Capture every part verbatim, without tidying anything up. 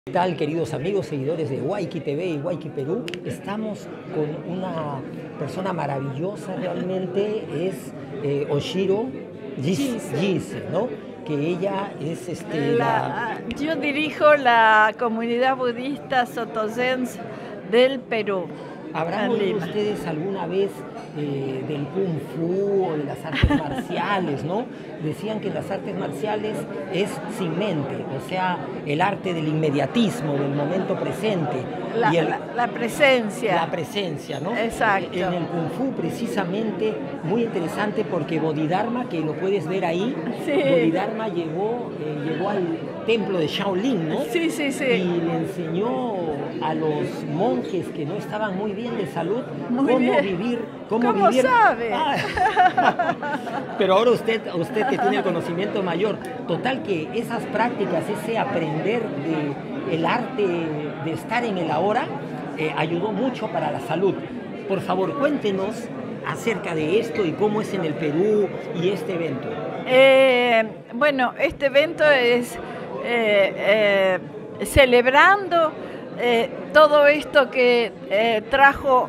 ¿Qué tal, queridos amigos, seguidores de Huayqui T V y Huayqui Perú? Estamos con una persona maravillosa realmente, es eh, Oshiro Gise, ¿no? Que ella es este, la, la... Yo dirijo la comunidad budista Soto Zen del Perú. ¿Habrán oído ustedes alguna vez eh, del Kung Fu o de las artes marciales, no? Decían que las artes marciales es sin mente, o sea, el arte del inmediatismo, del momento presente. La, y el, la, la presencia. La presencia, ¿no? Exacto. En el Kung Fu, precisamente, muy interesante porque Bodhidharma, que lo puedes ver ahí, sí. Bodhidharma llegó, eh, llegó al templo de Shaolin, ¿no? Sí, sí, sí. Y le enseñó a los monjes que no estaban muy bien de salud muy cómo bien. vivir, cómo, ¿Cómo vivir. sabe? Ah. Pero ahora usted, usted que tiene el conocimiento mayor, total que esas prácticas, ese aprender de el arte de estar en el ahora, eh, ayudó mucho para la salud. Por favor, cuéntenos acerca de esto y cómo es en el Perú y este evento. Eh, bueno, este evento es eh, eh, celebrando eh, todo esto que eh, trajo,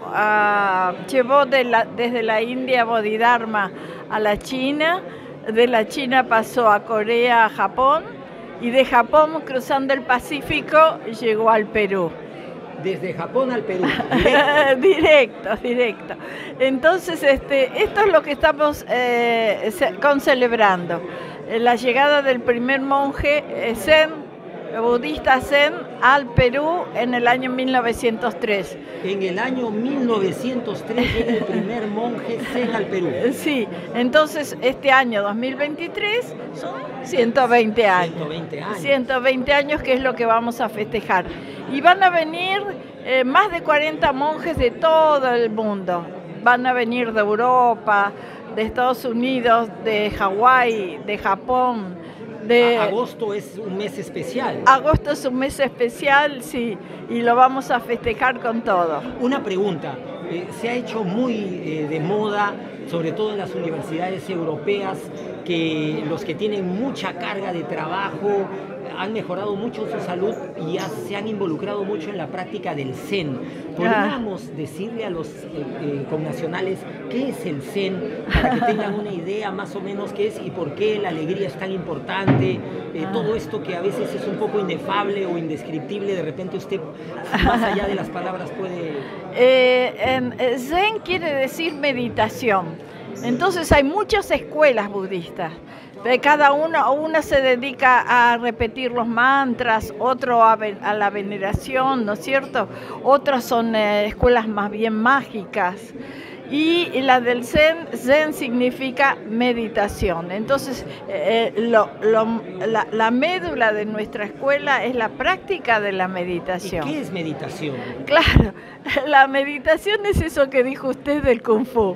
a, llevó de la, desde la India Bodhidharma a la China, de la China pasó a Corea, a Japón, y de Japón, cruzando el Pacífico, llegó al Perú. Desde Japón al Perú. Directo, directo. directo. Entonces, este, esto es lo que estamos eh, con celebrando. La llegada del primer monje eh, Zen, budista Zen, al Perú en el año mil novecientos tres. En el año mil novecientos tres llega el primer monje Zen al Perú. Sí, entonces este año dos mil veintitrés son ciento veinte años. ciento veinte años. ciento veinte años, que es lo que vamos a festejar. Y van a venir eh, más de cuarenta monjes de todo el mundo. Van a venir de Europa, de Estados Unidos, de Hawái, de Japón. De, agosto es un mes especial. Agosto es un mes especial, sí, y lo vamos a festejar con todo. Una pregunta, eh, se ha hecho muy eh, de moda, sobre todo en las universidades europeas, que los que tienen mucha carga de trabajo han mejorado mucho su salud y ya se han involucrado mucho en la práctica del Zen. ¿Podríamos ah. decirle a los eh, eh, connacionales qué es el Zen, para que tengan una idea más o menos qué es y por qué la alegría es tan importante? Eh, ah. Todo esto que a veces es un poco inefable o indescriptible, de repente usted, más allá de las palabras, puede... Eh, en, Zen quiere decir meditación. Entonces hay muchas escuelas budistas. Cada una, una se dedica a repetir los mantras, otro a, a la veneración, ¿no es cierto? Otras son eh, escuelas más bien mágicas. Y la del Zen, Zen significa meditación. Entonces, eh, lo, lo, la, la médula de nuestra escuela es la práctica de la meditación. ¿Y qué es meditación? Claro, la meditación es eso que dijo usted del Kung Fu.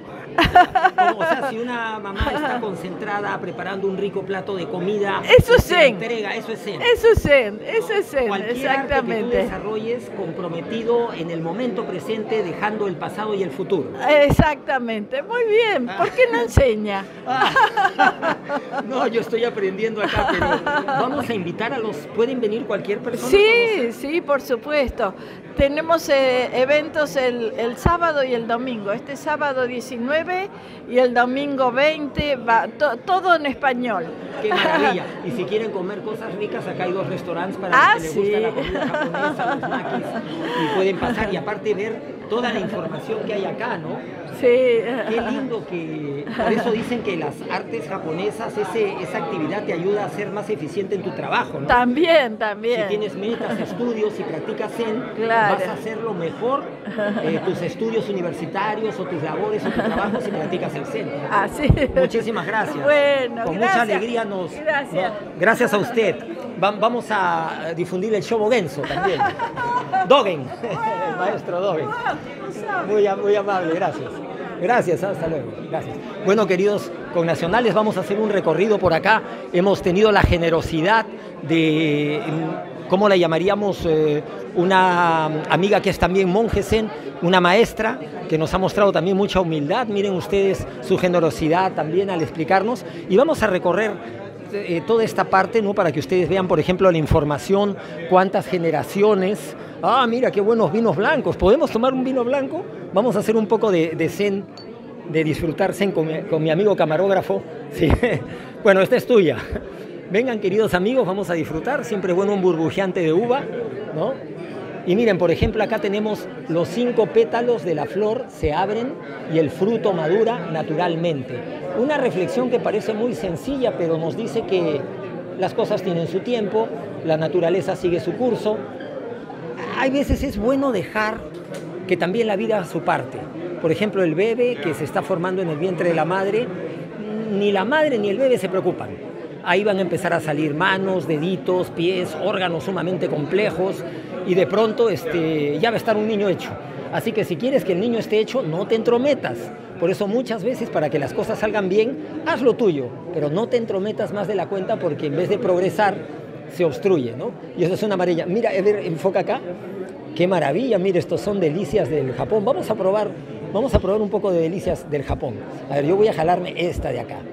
O sea, si una mamá está concentrada preparando un rico plato de comida, eso es Zen. Entrega, eso es Zen. Eso es Zen, eso es Zen, Cualquier exactamente. Arte que tú desarrolles comprometido en el momento presente, dejando el pasado y el futuro. Exactamente, muy bien. ¿Por qué no enseña? No, yo estoy aprendiendo acá, pero vamos a invitar a los... ¿Pueden venir cualquier persona? Sí, sí, por supuesto. Tenemos eh, eventos el, el sábado y el domingo. Este sábado diecinueve y el domingo veinte, va, to, todo en español. ¡Qué maravilla! Y si quieren comer cosas ricas, acá hay dos restaurantes para ah, los que sí. les gusta la comida japonesa, los makis, y pueden pasar y aparte ver toda la información que hay acá, ¿no? Sí. Qué lindo que... Por eso dicen que las artes japonesas, ese, esa actividad te ayuda a ser más eficiente en tu trabajo, ¿no? También, también. Si tienes metas, estudios y practicas Zen, claro. vas a hacerlo mejor eh, tus estudios universitarios o tus labores o tu trabajo si practicas el Zen. Así. Muchísimas gracias. Bueno, Con gracias. mucha alegría nos... Gracias. No, gracias a usted. Va, vamos a difundir el Shobogenzo también. Dogen, el maestro Dogen. Muy, muy amable, gracias. Gracias, hasta luego. Gracias. Bueno, queridos connacionales, vamos a hacer un recorrido por acá. Hemos tenido la generosidad de, ¿cómo la llamaríamos? Eh, una amiga que es también monje Zen, una maestra que nos ha mostrado también mucha humildad. Miren ustedes su generosidad también al explicarnos. Y vamos a recorrer eh, toda esta parte, ¿no? Para que ustedes vean, por ejemplo, la información, cuántas generaciones. Ah, mira, qué buenos vinos blancos. ¿Podemos tomar un vino blanco? Vamos a hacer un poco de, de zen, de disfrutar zen con mi, con mi amigo camarógrafo. Sí. Bueno, esta es tuya. Vengan, queridos amigos, vamos a disfrutar. Siempre es bueno un burbujeante de uva, ¿no? Y miren, por ejemplo, acá tenemos los cinco pétalos de la flor, se abren y el fruto madura naturalmente. Una reflexión que parece muy sencilla, pero nos dice que las cosas tienen su tiempo, la naturaleza sigue su curso. Hay veces es bueno dejar que también la vida haga su parte. Por ejemplo, el bebé que se está formando en el vientre de la madre, ni la madre ni el bebé se preocupan. Ahí van a empezar a salir manos, deditos, pies, órganos sumamente complejos y de pronto este, ya va a estar un niño hecho. Así que si quieres que el niño esté hecho, no te entrometas. Por eso muchas veces para que las cosas salgan bien, haz lo tuyo, pero no te entrometas más de la cuenta porque en vez de progresar, se obstruye, ¿no? Y eso es una maravilla. Mira, a ver, enfoca acá. Qué maravilla, mire, estos son delicias del Japón. Vamos a probar, vamos a probar un poco de delicias del Japón. A ver, yo voy a jalarme esta de acá.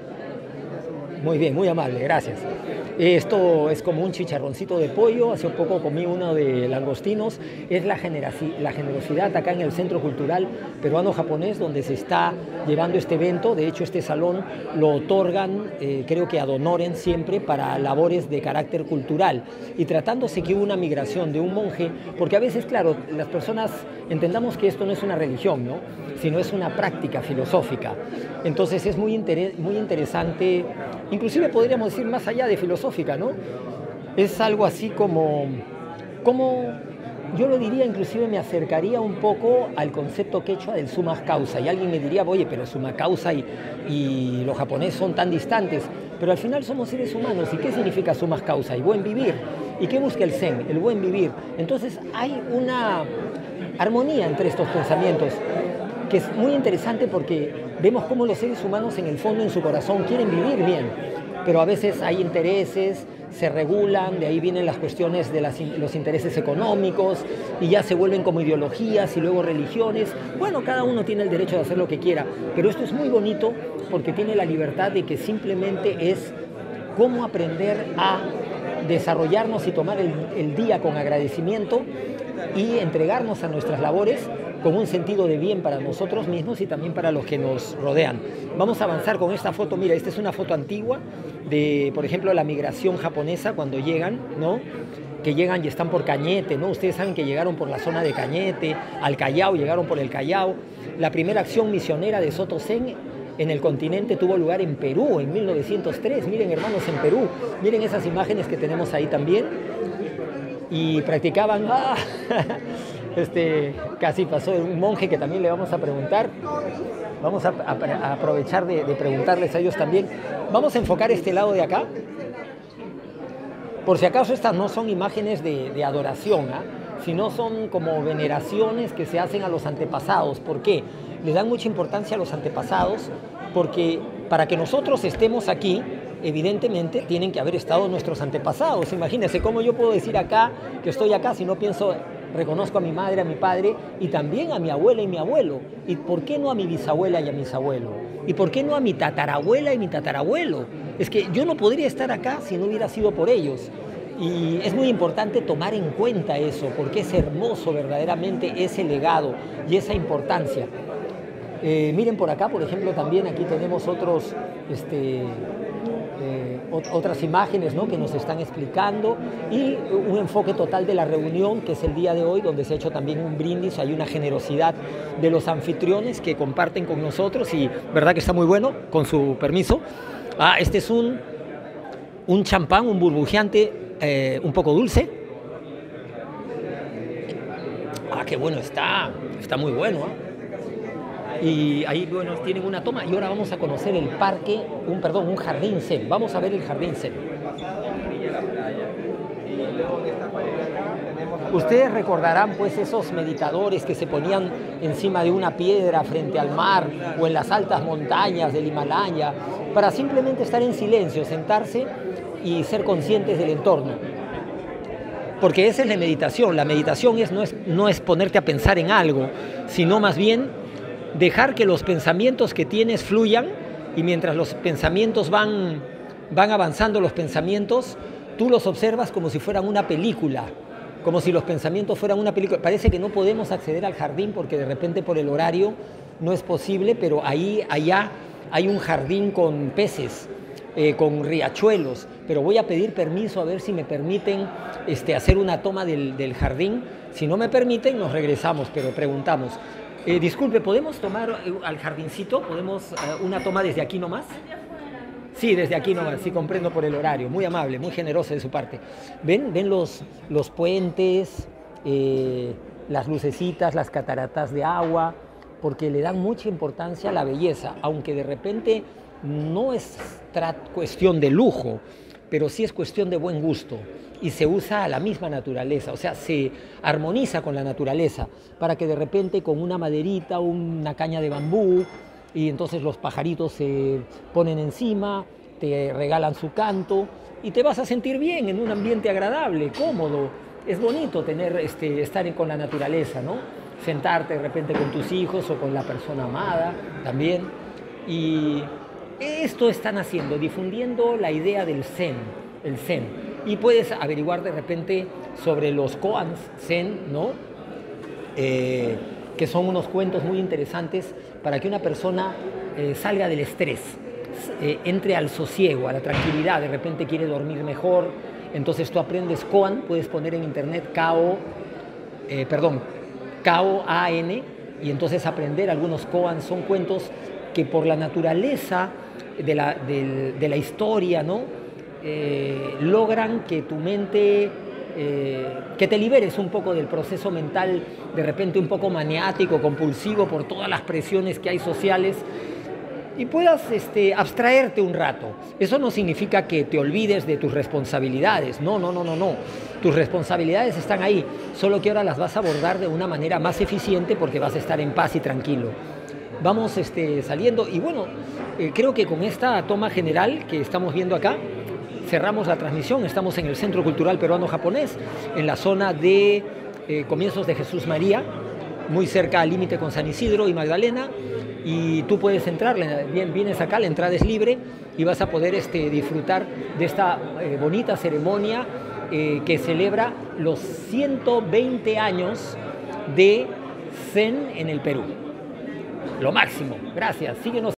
Muy bien, muy amable, gracias. Esto es como un chicharroncito de pollo. Hace un poco comí uno de langostinos. Es la, la generosidad acá en el Centro Cultural Peruano-Japonés donde se está llevando este evento. De hecho, este salón lo otorgan, eh, creo que ad honorem siempre, para labores de carácter cultural. Y tratándose que hubo una migración de un monje, porque a veces, claro, las personas entendamos que esto no es una religión, ¿no? Sino es una práctica filosófica. Entonces es muy, inter muy interesante, inclusive podríamos decir más allá de filosófica, ¿no? Es algo así como, como, yo lo diría, inclusive me acercaría un poco al concepto quechua del summa causa. Y alguien me diría, oye, pero summa causa y, y los japoneses son tan distantes. Pero al final somos seres humanos. ¿Y qué significa summa causa? Y buen vivir. ¿Y qué busca el zen? El buen vivir. Entonces hay una armonía entre estos pensamientos que es muy interesante porque vemos cómo los seres humanos en el fondo, en su corazón, quieren vivir bien, pero a veces hay intereses, se regulan, de ahí vienen las cuestiones de las, los intereses económicos y ya se vuelven como ideologías y luego religiones. Bueno, cada uno tiene el derecho de hacer lo que quiera, pero esto es muy bonito porque tiene la libertad de que simplemente es cómo aprender a desarrollarnos y tomar el, el día con agradecimiento y entregarnos a nuestras labores con un sentido de bien para nosotros mismos y también para los que nos rodean. Vamos a avanzar con esta foto. Mira, esta es una foto antigua de, por ejemplo, la migración japonesa cuando llegan, ¿no? Que llegan y están por Cañete, ¿no? Ustedes saben que llegaron por la zona de Cañete, al Callao, llegaron por el Callao. La primera acción misionera de Soto Zen en el continente tuvo lugar en Perú en mil novecientos tres. Miren, hermanos, en Perú. Miren esas imágenes que tenemos ahí también. Y practicaban... ¡Ah! Este, casi pasó un monje que también le vamos a preguntar. Vamos a, a, a aprovechar de, de preguntarles a ellos también. Vamos a enfocar este lado de acá. Por si acaso estas no son imágenes de, de adoración, ¿eh? Sino son como veneraciones que se hacen a los antepasados. ¿Por qué? Le dan mucha importancia a los antepasados porque para que nosotros estemos aquí, evidentemente tienen que haber estado nuestros antepasados. Imagínense cómo yo puedo decir acá que estoy acá si no pienso... Reconozco a mi madre, a mi padre y también a mi abuela y mi abuelo. ¿Y por qué no a mi bisabuela y a mi bisabuelo? ¿Y por qué no a mi tatarabuela y mi tatarabuelo? Es que yo no podría estar acá si no hubiera sido por ellos. Y es muy importante tomar en cuenta eso, porque es hermoso verdaderamente ese legado y esa importancia. Eh, miren por acá, por ejemplo, también aquí tenemos otros... Este, Eh, otras imágenes, ¿no? Que nos están explicando y un enfoque total de la reunión que es el día de hoy donde se ha hecho también un brindis, hay una generosidad de los anfitriones que comparten con nosotros y verdad que está muy bueno, con su permiso. Ah, este es un un champán, un burbujeante eh, un poco dulce. Ah, qué bueno está, está muy bueno, ¿eh? Y ahí, bueno, tienen una toma y ahora vamos a conocer el parque, un, perdón, un jardín zen. Vamos a ver el jardín zen. Ustedes recordarán pues esos meditadores que se ponían encima de una piedra frente al mar o en las altas montañas del Himalaya para simplemente estar en silencio, sentarse y ser conscientes del entorno. Porque esa es la meditación. La meditación es, no, es, no es ponerte a pensar en algo, sino más bien dejar que los pensamientos que tienes fluyan y mientras los pensamientos van, van avanzando los pensamientos, tú los observas como si fueran una película, como si los pensamientos fueran una película. Parece que no podemos acceder al jardín porque de repente por el horario no es posible, pero ahí, allá hay un jardín con peces, eh, con riachuelos, pero voy a pedir permiso a ver si me permiten este, hacer una toma del, del jardín. Si no me permiten, nos regresamos, pero preguntamos. Eh, disculpe, ¿podemos tomar eh, al jardincito? ¿Podemos eh, una toma desde aquí nomás? Sí, desde aquí nomás, sí, comprendo por el horario. Muy amable, muy generoso de su parte. ¿Ven, ven los, los puentes, eh, las lucecitas, las cataratas de agua? Porque le dan mucha importancia a la belleza, aunque de repente no es cuestión de lujo, pero sí es cuestión de buen gusto y se usa a la misma naturaleza, o sea, se armoniza con la naturaleza para que de repente con una maderita, una caña de bambú, y entonces los pajaritos se ponen encima, te regalan su canto y te vas a sentir bien en un ambiente agradable, cómodo. Es bonito tener, este, estar con la naturaleza, ¿no? Sentarte de repente con tus hijos o con la persona amada también. Y esto están haciendo, difundiendo la idea del Zen, el Zen. Y puedes averiguar de repente sobre los koans Zen, ¿no? Eh, que son unos cuentos muy interesantes para que una persona eh, salga del estrés, eh, entre al sosiego, a la tranquilidad, de repente quiere dormir mejor, entonces tú aprendes koan, puedes poner en internet K O, eh, perdón, K O A N, y entonces aprender algunos koan. Son cuentos que por la naturaleza de la, de, de la historia, ¿no? Eh, logran que tu mente, eh, que te liberes un poco del proceso mental, de repente un poco maniático, compulsivo por todas las presiones que hay sociales, y puedas este, abstraerte un rato. Eso no significa que te olvides de tus responsabilidades, no, no, no, no, no. Tus responsabilidades están ahí, solo que ahora las vas a abordar de una manera más eficiente porque vas a estar en paz y tranquilo. Vamos este, saliendo y bueno, eh, creo que con esta toma general que estamos viendo acá, cerramos la transmisión. Estamos en el Centro Cultural Peruano-Japonés, en la zona de eh, Comienzos de Jesús María, muy cerca al límite con San Isidro y Magdalena, y tú puedes entrar, bien, vienes acá, la entrada es libre y vas a poder este, disfrutar de esta eh, bonita ceremonia eh, que celebra los ciento veinte años de Zen en el Perú. Lo máximo. Gracias. Síguenos.